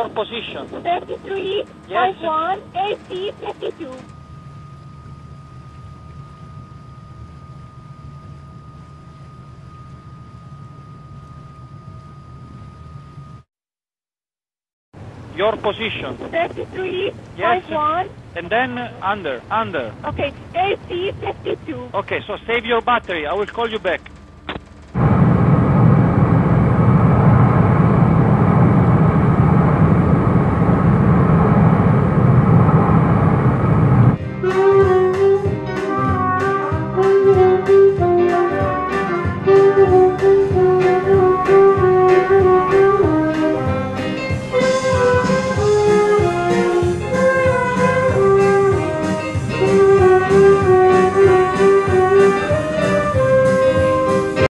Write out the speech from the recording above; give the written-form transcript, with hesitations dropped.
Your position. 33, Yes. 51, AC, 52. Your position. 33, Yes. 51. And then under. Okay, AC, 52. Okay, so save your battery. I will call you back.